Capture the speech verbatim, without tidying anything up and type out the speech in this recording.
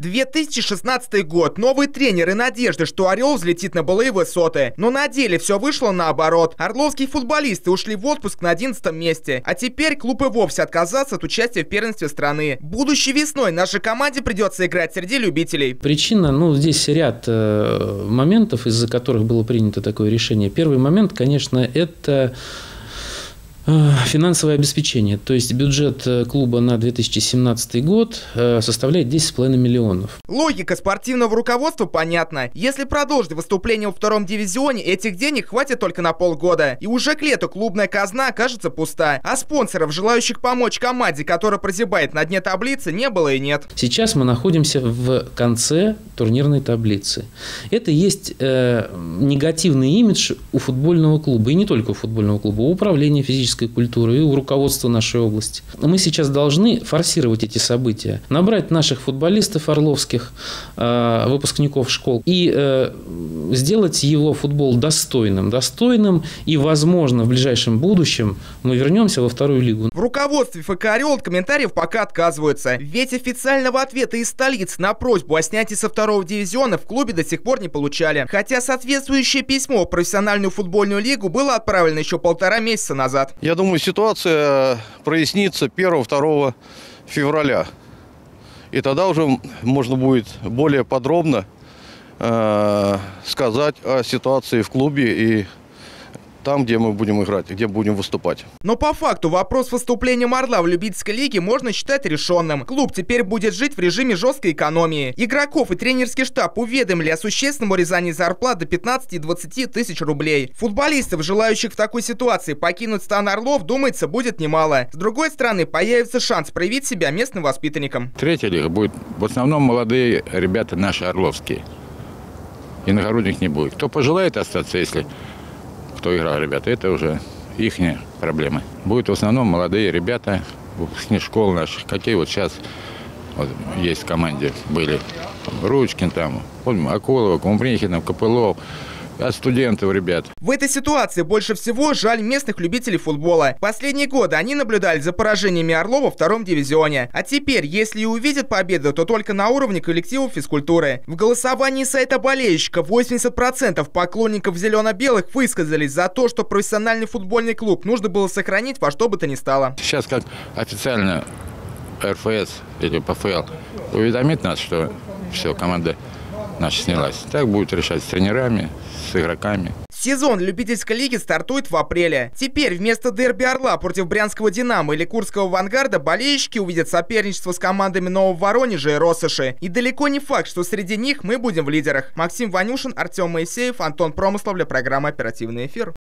две тысячи шестнадцатый год. Новый тренер и надежды, что «Орел» взлетит на былые высоты. Но на деле все вышло наоборот. Орловские футболисты ушли в отпуск на одиннадцатом месте. А теперь клуб и вовсе отказался от участия в первенстве страны. Будущей весной нашей команде придется играть среди любителей. Причина, ну, здесь ряд э, моментов, из-за которых было принято такое решение. Первый момент, конечно, это финансовое обеспечение. То есть бюджет клуба на две тысячи семнадцатый год составляет десять с половиной миллионов. Логика спортивного руководства понятна. Если продолжить выступление во втором дивизионе, этих денег хватит только на полгода. И уже к лету клубная казна окажется пуста. А спонсоров, желающих помочь команде, которая прозябает на дне таблицы, не было и нет. Сейчас мы находимся в конце турнирной таблицы. Это есть э, негативный имидж у футбольного клуба. И не только у футбольного клуба, у управления физической культуры и у руководства нашей области. Мы сейчас должны форсировать эти события, набрать наших футболистов орловских, э, выпускников школ и э, сделать его футбол достойным, достойным и, возможно, в ближайшем будущем мы вернемся во вторую лигу. В руководстве ФК «Орел» от комментариев пока отказываются, ведь официального ответа из столицы на просьбу о снятии со второго дивизиона в клубе до сих пор не получали, хотя соответствующее письмо в профессиональную футбольную лигу было отправлено еще полтора месяца назад. Я думаю, ситуация прояснится первого-второго февраля. И тогда уже можно будет более подробно э, сказать о ситуации в клубе и там, где мы будем играть, где будем выступать. Но по факту вопрос с выступлением «Орла» в любительской лиге можно считать решенным. Клуб теперь будет жить в режиме жесткой экономии. Игроков и тренерский штаб уведомили о существенном урезании зарплат до пятнадцати-двадцати тысяч рублей. Футболистов, желающих в такой ситуации покинуть стан «Орлов», думается, будет немало. С другой стороны, появится шанс проявить себя местным воспитанникам. Третья лига будет в основном молодые ребята наши орловские. Иногородних не будет. Кто пожелает остаться, если... кто играл, ребята, это уже их проблемы. Будут в основном молодые ребята, выпускники школ наших, какие вот сейчас вот есть в команде были. Ручкин там, Акулова, Кумбрихин, Копылов, от студентов, ребят. В этой ситуации больше всего жаль местных любителей футбола. Последние годы они наблюдали за поражениями «Орлова» во втором дивизионе. А теперь, если и увидят победу, то только на уровне коллективов физкультуры. В голосовании сайта болельщиков восемьдесят процентов поклонников зелено-белых высказались за то, что профессиональный футбольный клуб нужно было сохранить во что бы то ни стало. Сейчас как официально эр эф эс или пэ эф эл уведомит нас, что все, команда наша снялась. Так будет решать с тренерами, с игроками. Сезон любительской лиги стартует в апреле. Теперь вместо дерби «Орла» против брянского «Динамо» или курского «Авангарда» болельщики увидят соперничество с командами Нового Воронежа и Россоши. И далеко не факт, что среди них мы будем в лидерах. Максим Ванюшин, Артем Моисеев, Антон Промыслов для программы «Оперативный эфир».